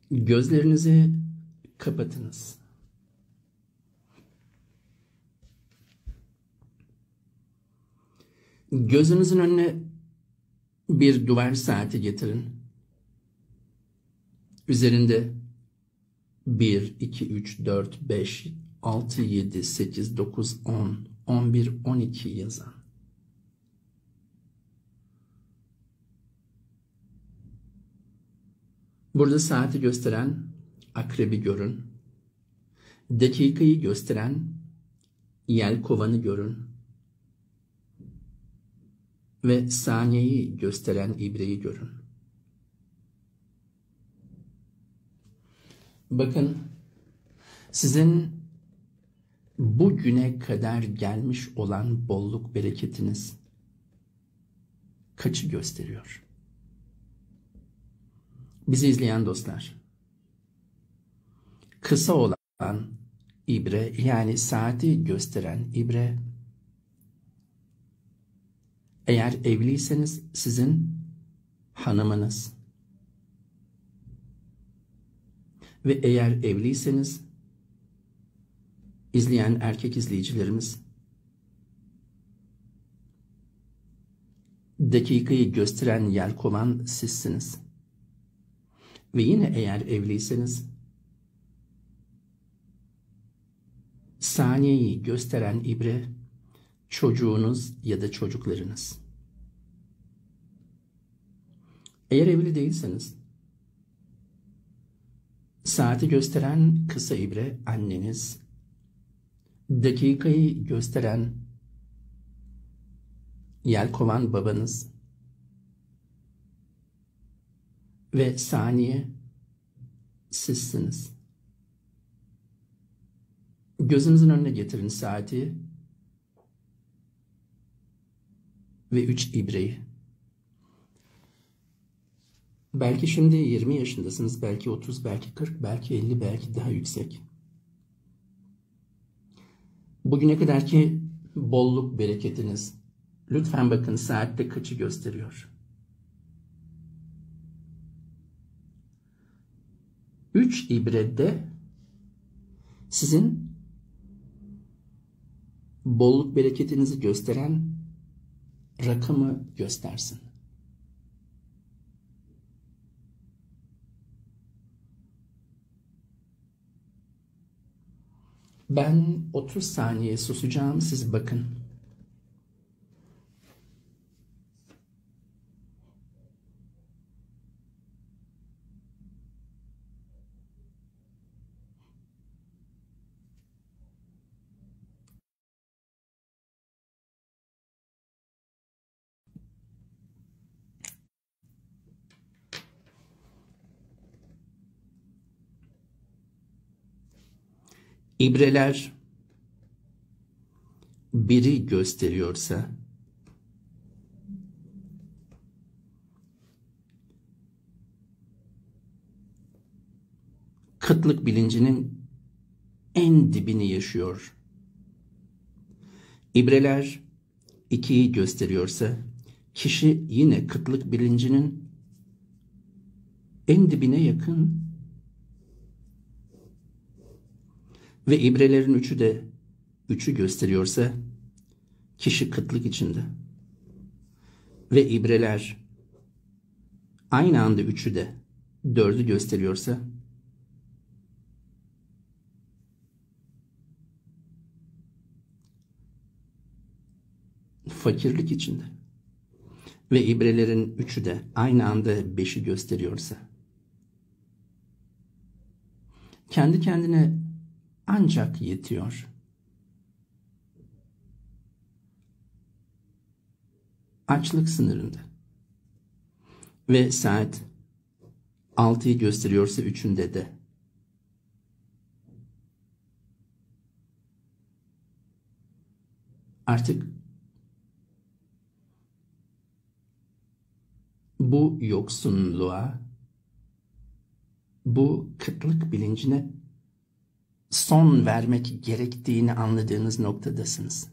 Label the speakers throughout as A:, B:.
A: Gözlerinizi kapatınız. Gözünüzün önüne bir duvar saati getirin. Üzerinde 1, 2, 3, 4, 5, 6, 7, 8, 9, 10, 11, 12 yazan. Burada saati gösteren akrebi görün. Dakikayı gösteren yelkovanı görün. Ve saniyeyi gösteren ibreyi görün. Bakın, sizin bugüne kadar gelmiş olan bolluk bereketiniz kaçı gösteriyor? Bizi izleyen dostlar, kısa olan ibre, yani saati gösteren ibre, eğer evliyseniz sizin hanımınız ve eğer evliyseniz izleyen erkek izleyicilerimiz, dakikayı gösteren yelkovan sizsiniz. Ve yine eğer evliyseniz saniyeyi gösteren ibre çocuğunuz ya da çocuklarınız. Eğer evli değilseniz saati gösteren kısa ibre anneniz, dakikayı gösteren yelkovan babanız ve saniye sizsiniz. Gözünüzün önüne getirin saati ve 3 ibreyi. Belki şimdi 20 yaşındasınız, belki 30, belki 40, belki 50, belki daha yüksek. Bugüne kadarki bolluk bereketiniz, lütfen bakın saatte kaçı gösteriyor? 3 ibrede sizin bolluk bereketinizi gösteren rakamı göstersin. Ben 30 saniye susacağım, siz bakın. İbreler biri gösteriyorsa kıtlık bilincinin en dibini yaşıyor. İbreler 2'yi gösteriyorsa kişi yine kıtlık bilincinin en dibine yakın. Ve ibrelerin 3'ü de 3'ü gösteriyorsa kişi kıtlık içinde. Ve ibreler aynı anda 3'ü de 4'ü gösteriyorsa fakirlik içinde. Ve ibrelerin 3'ü de aynı anda 5'i gösteriyorsa kendi kendine ancak yetiyor. Açlık sınırında. Ve saat 6'yı gösteriyorsa 3'ünde de artık bu yoksunluğa, bu kıtlık bilincine son vermek gerektiğini anladığınız noktadasınız.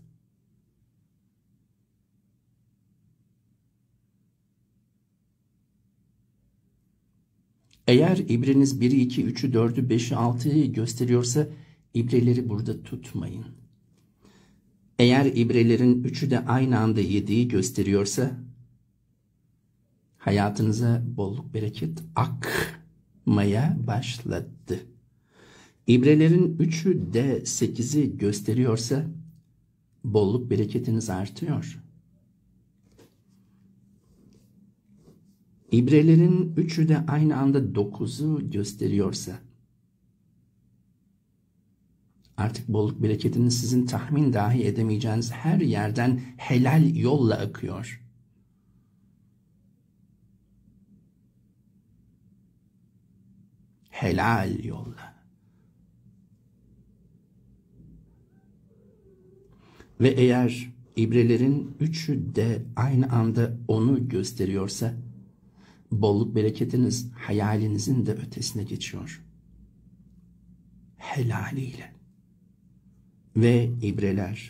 A: Eğer ibreniz 1'i, 2, 3'ü, 4'ü, 5'i, 6'yı gösteriyorsa ibreleri burada tutmayın. Eğer ibrelerin 3'ü de aynı anda 7'yi gösteriyorsa hayatınıza bolluk bereket akmaya başladı. İbrelerin 3'ü de 8'i gösteriyorsa bolluk bereketiniz artıyor. İbrelerin 3'ü de aynı anda 9'u gösteriyorsa artık bolluk bereketiniz sizin tahmin dahi edemeyeceğiniz her yerden helal yolla akıyor. Helal yolla. Ve eğer ibrelerin 3'ü de aynı anda 10'u gösteriyorsa bolluk bereketiniz hayalinizin de ötesine geçiyor. Helaliyle. Ve ibreler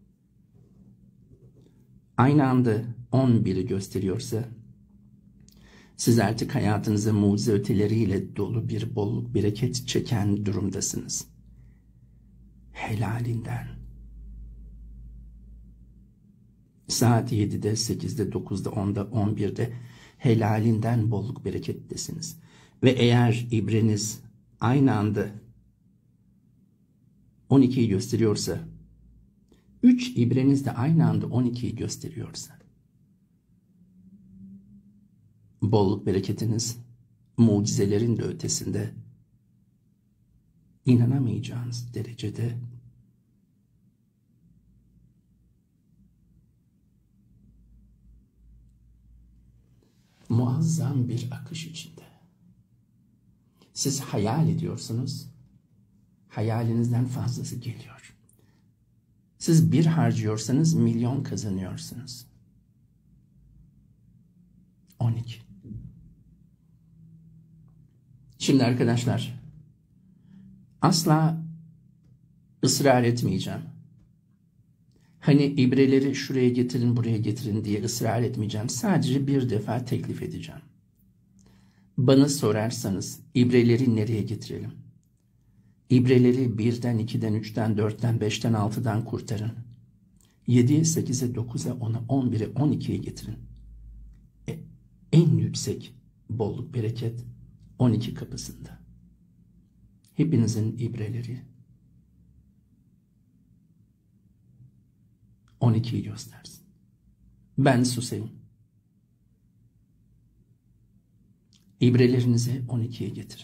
A: aynı anda 11'i gösteriyorsa siz artık hayatınıza mucize öteleriyle dolu bir bolluk bereket çeken durumdasınız. Helalinden. Saat 7'de, 8'de, 9'da, 10'da, 11'de helalinden bolluk berekettesiniz. Ve eğer ibreniz aynı anda 12'yi gösteriyorsa, 3 ibreniz de aynı anda 12'yi gösteriyorsa, bolluk bereketiniz mucizelerin de ötesinde, inanamayacağınız derecede muazzam bir akış içinde. Siz hayal ediyorsunuz, hayalinizden fazlası geliyor. Siz 1 harcıyorsanız milyon kazanıyorsunuz. 12. Şimdi arkadaşlar, asla ısrar etmeyeceğim. Hani ibreleri şuraya getirin, buraya getirin diye ısrar etmeyeceğim. Sadece bir defa teklif edeceğim. Bana sorarsanız ibreleri nereye getirelim? İbreleri 1'den, 2'den, 3'ten, 4'ten, 5'ten, 6'dan kurtarın. 7'ye, 8'e, 9'a, 10'a, 11'e, 12'ye getirin. En yüksek bolluk, bereket 12 kapısında. Hepinizin ibreleri 12'yi göstersin. Ben susayım. İbrelerinizi 12'ye getirin.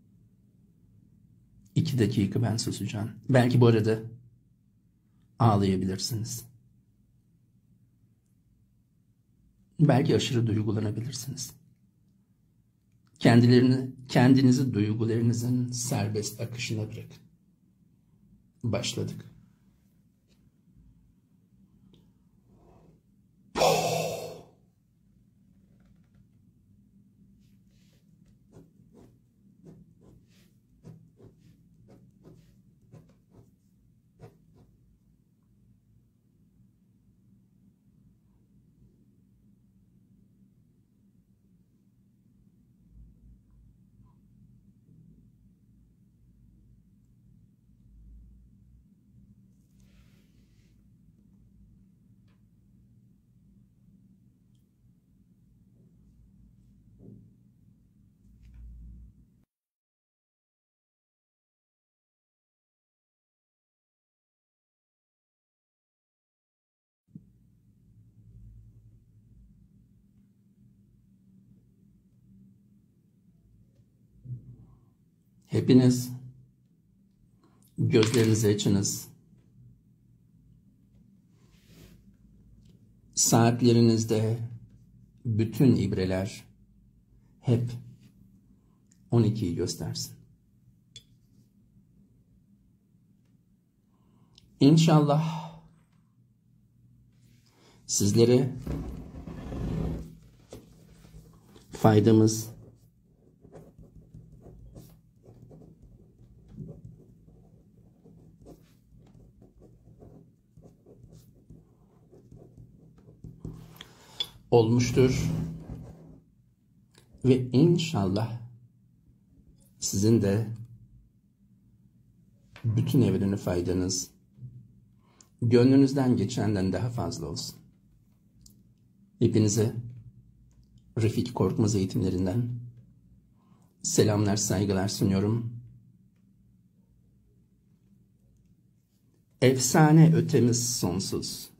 A: 2 dakika ben susacağım. Belki bu arada ağlayabilirsiniz. Belki aşırı duygulanabilirsiniz. Kendinizi duygularınızın serbest akışına bırakın. Başladık. Hepiniz gözlerinizi açınız. Saatlerinizde bütün ibreler hep 12'yi göstersin. İnşallah sizlere faydamız olmuştur ve inşallah sizin de bütün evrene faydanız gönlünüzden geçenden daha fazla olsun. Hepinize Refik Korkmaz eğitimlerinden selamlar, saygılar sunuyorum. Efsane ötemiz sonsuz.